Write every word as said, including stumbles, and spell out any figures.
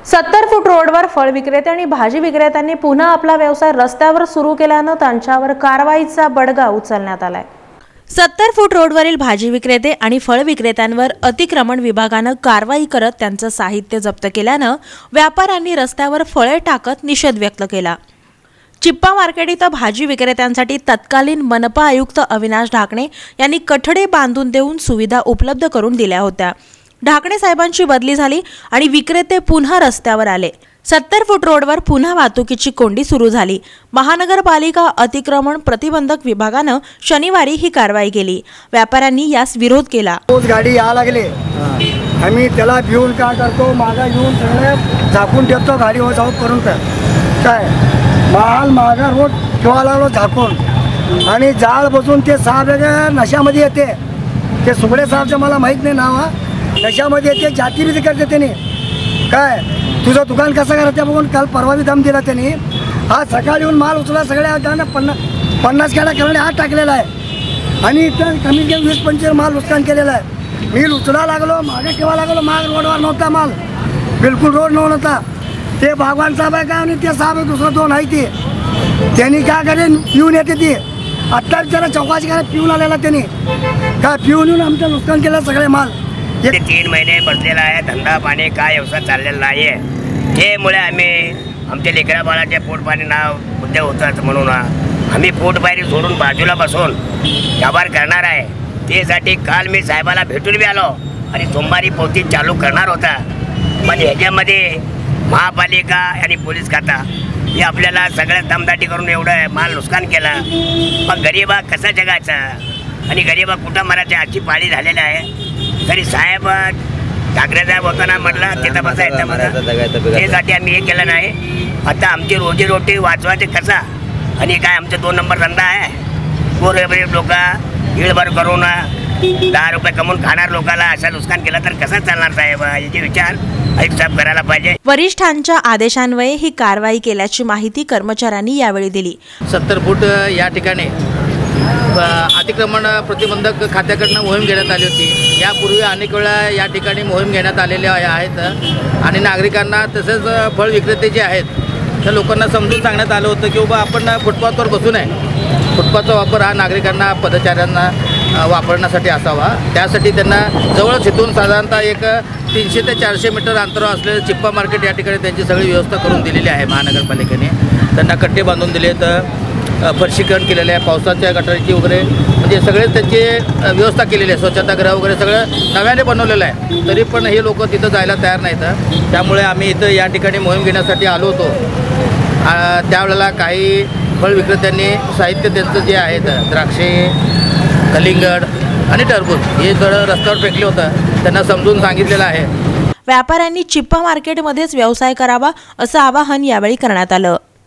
सत्तर फूट रोडवर फळ विक्रेते आणि भाजी विक्रेत्यांनी पुन्हा आपला व्यवसाय रस्त्यावर सुरू केल्यानं त्यांच्यावर कारवाईचा बडगा उचलण्यात आलाय। सत्तर फूट रोडवरील भाजी विक्रेते आणि फळ विक्रेत्यांवर अतिक्रमण विभागानं कारवाई करत त्यांचं साहित्य जप्त केल्यानं व्यापाऱ्यांनी रस्त्यावर फळे टाकत निषेध व्यक्त केला। चिप्पा मार्केट इथं भाजी विक्रेत्यांसाठी तत्कालीन मनपा आयुक्त अविनाश ढाकणे यांनी कठडे बांधून देऊन सुविधा उपलब्ध करून दिल्या होत्या। ढाकणे साहेबांची बदली झाली आणि विक्रेते पुन्हा रस्त्यावर आले। सत्तर फूट रोडवर पुन्हा वाहतुकीची कोंडी सुरू झाली। महानगरपालिका अतिक्रमण प्रतिबंधक विभागानं शनिवारी ही कारवाई केली। व्यापाऱ्यांनी यास विरोध केला। तोच गाडी या लागले, आम्ही त्याला भिवून काय करतो, मागा येऊन सगळे झाकून ठेवतो, गाडी हो जाऊ करून काय माल मागा रोड ठेवा लागलो झाकून, आणि जाळ बसून ते साहेब नशामध्ये येते। ते सुगडे साहेबचं मला माहीत नाही नाव, नशामध्ये येते, जातीरीती करते त्यांनी। काय तुझं दुकान कसं करते बघून काल परवा बी दम दिला त्यांनी। आज सकाळी येऊन माल उचला सगळ्या पन्नास पन्नास गाड्या करणे हात टाकलेला आहे, आणि इथं कमी कमी वीस पंचवीस माल नुकसान केलेलं आहे। मी उचला लागलो, मागे ठेवा लागलो, माग रोडवर नव्हता माल, बिलकुल रोड नव्हता। ते भगवान साहेब आहे का आणि ते साहेब दुसरं दोन आहे ते, त्यांनी काय करे पिऊन येते ती आत्ता विचारा चौकाशी काय पिऊन आलेला त्यांनी, काय पिऊन येऊन आमचं नुकसान केलं सगळे माल। ते तीन महिने बसलेला आहे, धंदा पाणी काय व्यवसाय चाललेला नाही आहे। त्यामुळे आम्ही आमच्या लेकरा बाळाचे पोट पाणी नाव मुद्दे होतात म्हणून आम्ही पोट पाणी सोडून बाजूला बसून व्यवहार करणार आहे। त्यासाठी काल मी साहेबाला भेटून बी आलो आणि सोमवारी पोथी चालू करणार होता, पण ह्याच्यामध्ये महापालिका आणि पोलीस खाता हे आपल्याला सगळ्यात दमदाटी करून एवढं माल नुकसान केला। मग गरीबा कसा जगायचा आणि गरीबा कुठं मरायच्या आजची पाळी झालेली आहे। तरी साहेब ठाकरे साहेब होताना म्हटलं तिथं बसा येतं मला, त्यासाठी आम्ही हे केलं नाही। आता आमची रोजीरोटी वाचवायचे कसा, आणि काय आमचा दोन नंबर धंदा आहे। गोरगरीब लोक भीडभर करून दहा रुपये कमवून खाणार लोकांना असं नुकसान केलं तर कसं चालणार साहेब, याचे विचार आयुक्त साहेब करायला पाहिजे। वरिष्ठांच्या आदेशान्वये ही कारवाई केल्याची माहिती कर्मचाऱ्यांनी यावेळी दिली। सत्तर फूट या ठिकाणी अतिक्रमण प्रतिबंधक खात्याकडून मोहीम घेण्यात आली होती। यापूर्वी अनेक वेळा या ठिकाणी मोहीम घेण्यात आलेल्या आहेत, आणि नागरिकांना तसेच फळ विक्रेते जे आहेत त्या लोकांना समजून सांगण्यात आलं होतं की बाबा आपण फुटपाथवर बसू नये, फुटपाथचा वापर हा नागरिकांना पदचाऱ्यांना वापरण्यासाठी असावा। त्यासाठी त्यांना जवळच इथून साधारणतः एक तीनशे ते चारशे मीटर अंतरावर असलेलं चिप्पा मार्केट या ठिकाणी त्यांची सगळी व्यवस्था करून दिलेली आहे महानगरपालिकेने। त्यांना कट्टे बांधून दिले, तर फरशीकरण केलेलं आहे, पावसाच्या गटारीची वगैरे म्हणजे सगळे त्याची व्यवस्था केलेली आहे, स्वच्छतागृह वगैरे सगळं नव्याने बनवलेलं आहे। तरी पण हे लोक तिथं जायला तयार नाहीत। त्यामुळे आम्ही इथं या ठिकाणी मोहीम घेण्यासाठी आलो होतो। त्यावेळेला काही फळ विक्रेत्यांनी साहित्य त्यांचं जे आहेत द्राक्षे, कलिंगड आणि टरबूज हे सगळं रस्त्यावर फेकले होतं, त्यांना समजून सांगितलेलं आहे। व्यापाऱ्यांनी चिप्पा मार्केटमध्येच व्यवसाय करावा असं आवाहन यावेळी करण्यात आलं।